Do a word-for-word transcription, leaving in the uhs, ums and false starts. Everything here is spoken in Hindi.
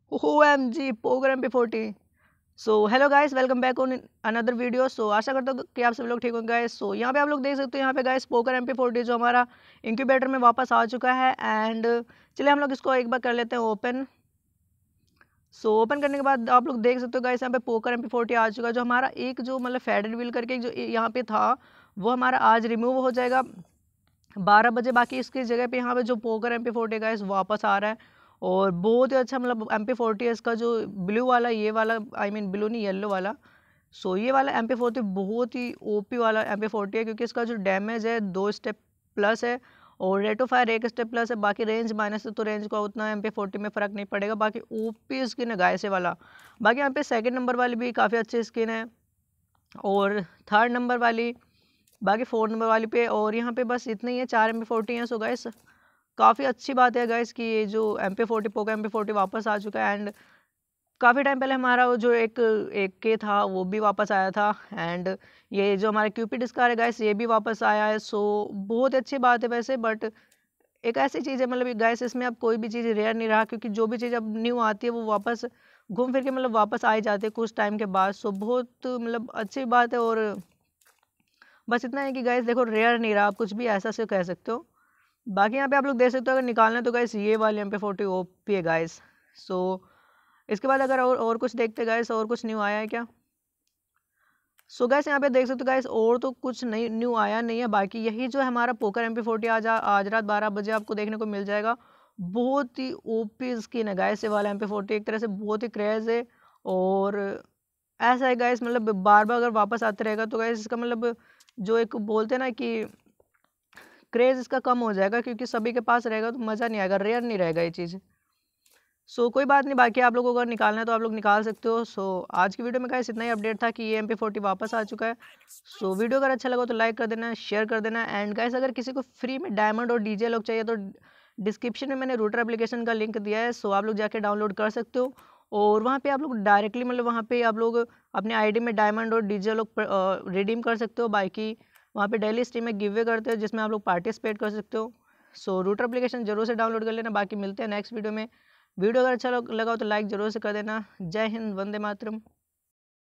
O M G poker M P forty. So hello guys, welcome back on another video. So आशा करता हूँ कि आप सभी लोग ठीक होंगे गाइस। सो यहाँ पे आप लोग देख सकते हो, यहाँ पे guys poker M P forty जो हमारा इंक्यूबेटर में वापस आ चुका है। एंड चलिए हम लोग इसको एक बार कर लेते हैं ओपन। सो so, ओपन करने के बाद आप लोग देख सकते हो गाइस, यहाँ पे पोकर एम पी फोर्टी आ चुका है। जो हमारा एक जो मतलब फेडेड व्हील करके जो यहाँ पे था, वो हमारा आज रिमूव हो जाएगा बारह बजे। बाकी इसकी जगह पे यहाँ पे जो poker M P forty guys वापस आ रहा है और बहुत ही अच्छा मतलब एम पी फोर्टी है इसका जो ब्लू वाला, ये वाला आई मीन ब्लू नहीं येलो वाला। सो ये वाला एम पी फोर्टी बहुत ही ओपी वाला एम पी फोर्टी है, क्योंकि इसका जो डैमेज है दो स्टेप प्लस है और रेट ऑफ फायर एक स्टेप प्लस है। बाकी रेंज माइनस है तो रेंज का उतना एम पी फोर्टी में फ़र्क नहीं पड़ेगा। बाकी ओपी स्किन है गाइस ये वाला। बाकी यहाँ पे सेकंड नंबर वाली भी काफ़ी अच्छी स्किन है और थर्ड नंबर वाली, बाकी फोर्थ नंबर वाली पे, और यहाँ पे बस इतना ही है, चार एम पी फोर्टी हैं। सो गाइस काफ़ी अच्छी बात है गाइस कि ये जो M P forty poco M P forty वापस आ चुका है। एंड काफ़ी टाइम पहले हमारा वो जो एक एक के था वो भी वापस आया था। एंड ये जो हमारा क्यूपिड स्कार है गाइस, ये भी वापस आया है। सो बहुत अच्छी बात है वैसे, बट एक ऐसी चीज़ है मतलब गाइस, इसमें अब कोई भी चीज़ रेयर नहीं रहा, क्योंकि जो भी चीज़ अब न्यू आती है वो वापस घूम फिर के मतलब वापस आ ही जाती है कुछ टाइम के बाद। सो बहुत मतलब अच्छी बात है। और बस इतना है कि गाइस देखो, रेयर नहीं रहा, आप कुछ भी ऐसा से कह सकते हो। बाकी यहाँ पे आप लोग देख सकते हो, अगर निकालना है तो गाइस ये वाली एम पी फोर्टी ओपी है गाइस। सो इसके बाद अगर और और कुछ देखते गाइस, और कुछ न्यू आया है क्या। सो गैस यहाँ पे देख सकते हो गाइस, और तो कुछ नहीं न्यू आया नहीं है। बाकी यही जो है हमारा पोकर एम पी फोर्टी आज आज रात बारह बजे आपको देखने को मिल जाएगा। बहुत ही ओपी स्किन है गाइस ये वाला एम पी फोर्टी, एक तरह से बहुत ही क्रेज है। और ऐसा है गाइस, मतलब बार बार अगर वापस आते रहेगा तो गाइस इसका मतलब जो एक बोलते हैं ना कि क्रेज इसका कम हो जाएगा, क्योंकि सभी के पास रहेगा तो मज़ा नहीं आएगा, रेयर नहीं रहेगा ये चीज़। सो so, कोई बात नहीं, बाकी आप लोगों को अगर निकालना है तो आप लोग निकाल सकते हो। सो so, आज की वीडियो में गाइस इतना ही अपडेट था कि ये एम पी फोर्टी वापस आ चुका है। सो so, वीडियो अगर अच्छा लगा तो लाइक कर देना, शेयर कर देना। एंड गाइस अगर किसी को फ्री में डायमंड और डीजे लॉक चाहिए तो डिस्क्रिप्शन में मैंने रूटर एप्लीकेशन का लिंक दिया है। सो so, आप लोग जाके डाउनलोड कर सकते हो और वहाँ पे आप लोग डायरेक्टली मतलब वहाँ पे आप लोग अपने आईडी में डायमंड और डीजे लॉक रिडीम कर सकते हो। बाकी वहाँ पे डेली स्ट्रीम में गिव अवे करते हो जिसमें आप लोग पार्टिसिपेट कर सकते हो। सो रूटर एप्लीकेशन जरूर से डाउनलोड कर लेना। बाकी मिलते हैं नेक्स्ट वीडियो में। वीडियो अगर अच्छा लगा हो तो लाइक जरूर से कर देना। जय हिंद, वंदे मातरम।